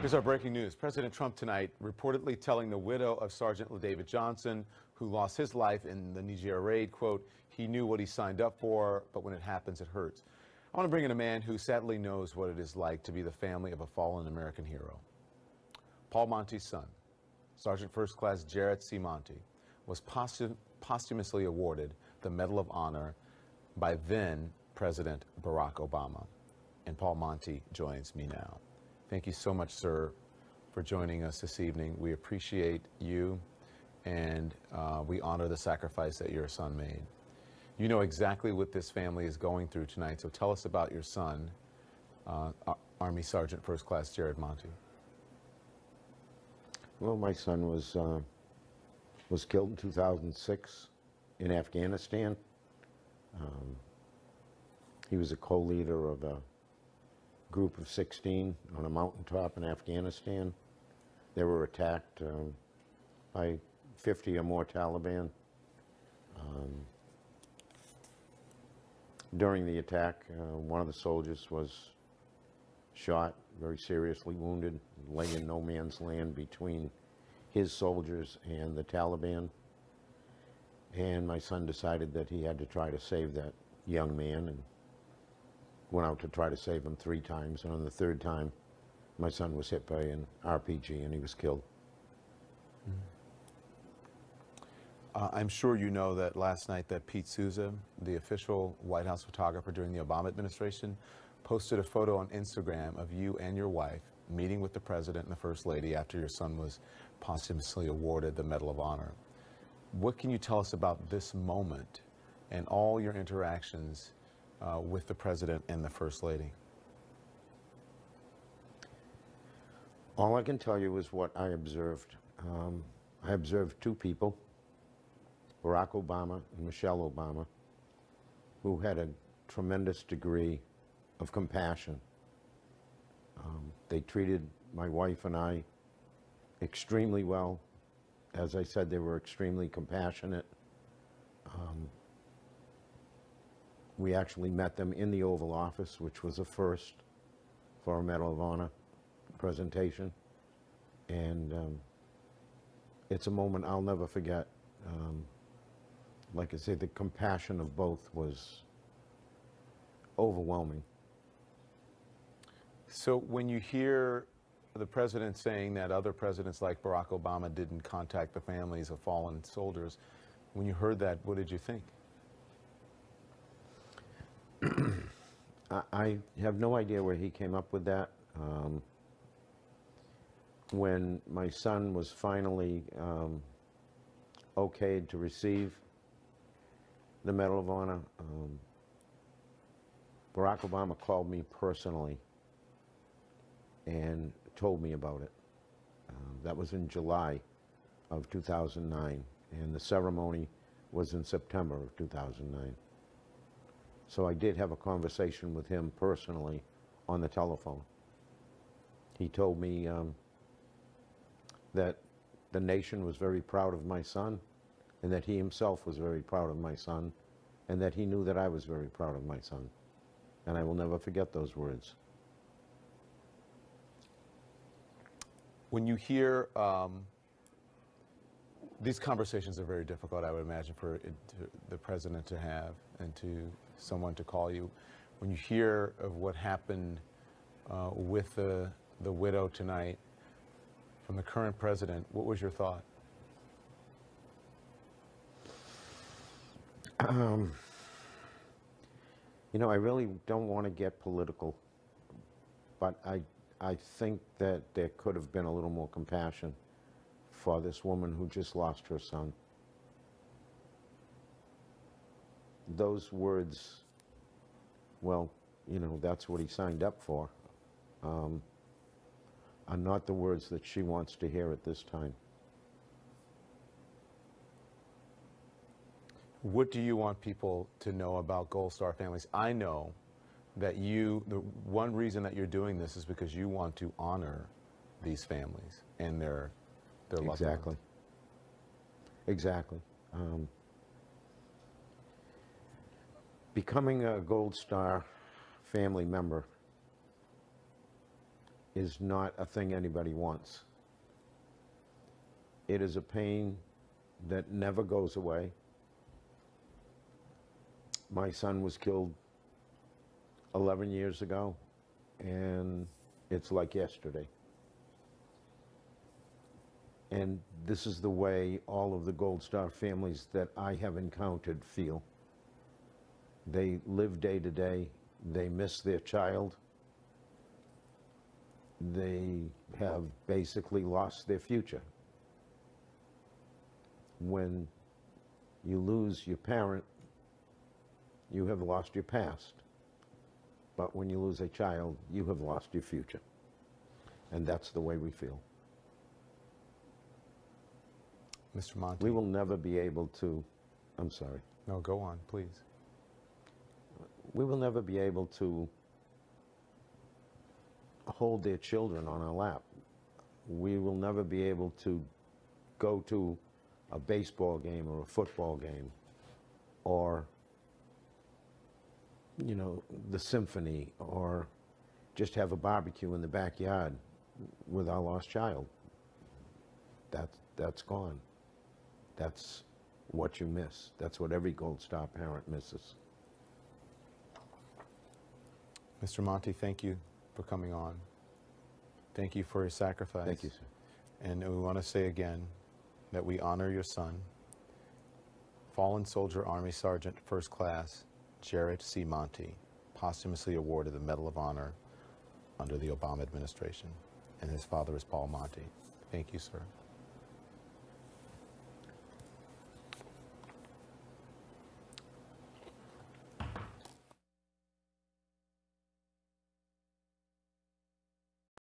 Here's our breaking news. President Trump tonight reportedly telling the widow of Sergeant David Johnson, who lost his life in the Niger raid, quote, he knew what he signed up for, but when it happens, it hurts. I want to bring in a man who sadly knows what it is like to be the family of a fallen American hero. Paul Monte's son, Sergeant First Class Jarrett C. Monte, was posthumously awarded the Medal of Honor by then President Barack Obama. And Paul Monte joins me now. Thank you so much, sir, for joining us this evening. We appreciate you, and we honor the sacrifice that your son made. You know exactly what this family is going through tonight, so tell us about your son, Army Sergeant First Class Jarrett Monte. Well, my son was killed in 2006 in Afghanistan. He was a co-leader of a group of 16 on a mountaintop in Afghanistan. They were attacked by 50 or more Taliban. During the attack, one of the soldiers was shot, very seriously wounded, lay in no man's land between his soldiers and the Taliban. And my son decided that he had to try to save that young man, and went out to try to save him 3 times. And on the 3rd time, my son was hit by an RPG and he was killed. I'm sure you know that last night that Pete Souza, the official White House photographer during the Obama administration, posted a photo on Instagram of you and your wife meeting with the president and the first lady after your son was posthumously awarded the Medal of Honor. What can you tell us about this moment and all your interactions with the president and the first lady? All I can tell you is what I observed. I observed 2 people, Barack Obama and Michelle Obama, who had a tremendous degree of compassion. They treated my wife and I extremely well. As I said, they were extremely compassionate. We actually met them in the Oval Office, which was a first for a Medal of Honor presentation. And it's a moment I'll never forget. Like I say, the compassion of both was overwhelming. So when you hear the president saying that other presidents like Barack Obama didn't contact the families of fallen soldiers, when you heard that, what did you think? I have no idea where he came up with that. When my son was finally okayed to receive the Medal of Honor, Barack Obama called me personally and told me about it. That was in July of 2009, and the ceremony was in September of 2009. So I did have a conversation with him personally on the telephone. He told me that the nation was very proud of my son, and that he himself was very proud of my son, and that he knew that I was very proud of my son. And I will never forget those words. When you hear, these conversations are very difficult, I would imagine, for the president to have and to someone to call you. When you hear of what happened with the widow tonight from the current president, what was your thought? You know, I really don't want to get political, but I think that there could have been a little more compassion for this woman who just lost her son. Those words, well, you know, that's what he signed up for, are not the words that she wants to hear at this time. What do you want people to know about Gold Star families? I know that the one reason that you're doing this is because you want to honor these families and their loved ones. Exactly. Exactly. Becoming a Gold Star family member is not a thing anybody wants. It is a pain that never goes away. My son was killed 11 years ago, and it's like yesterday. And this is the way all of the Gold Star families that I have encountered feel. They live day to day. They miss their child. They have basically lost their future. When you lose your parent, you have lost your past. But when you lose a child, you have lost your future. And that's the way we feel. Mr. Monty. We will never be able to, I'm sorry. No, go on, please. We will never be able to hold their children on our lap. We will never be able to go to a baseball game or a football game or, you know, the symphony, or just have a barbecue in the backyard with our lost child. That's gone. That's what you miss. That's what every Gold Star parent misses. Mr. Monty, thank you for coming on. Thank you for your sacrifice. Thank you, sir. And we want to say again that we honor your son, fallen soldier Army Sergeant First Class Jarrett C. Monty, posthumously awarded the Medal of Honor under the Obama administration. And his father is Paul Monty. Thank you, sir.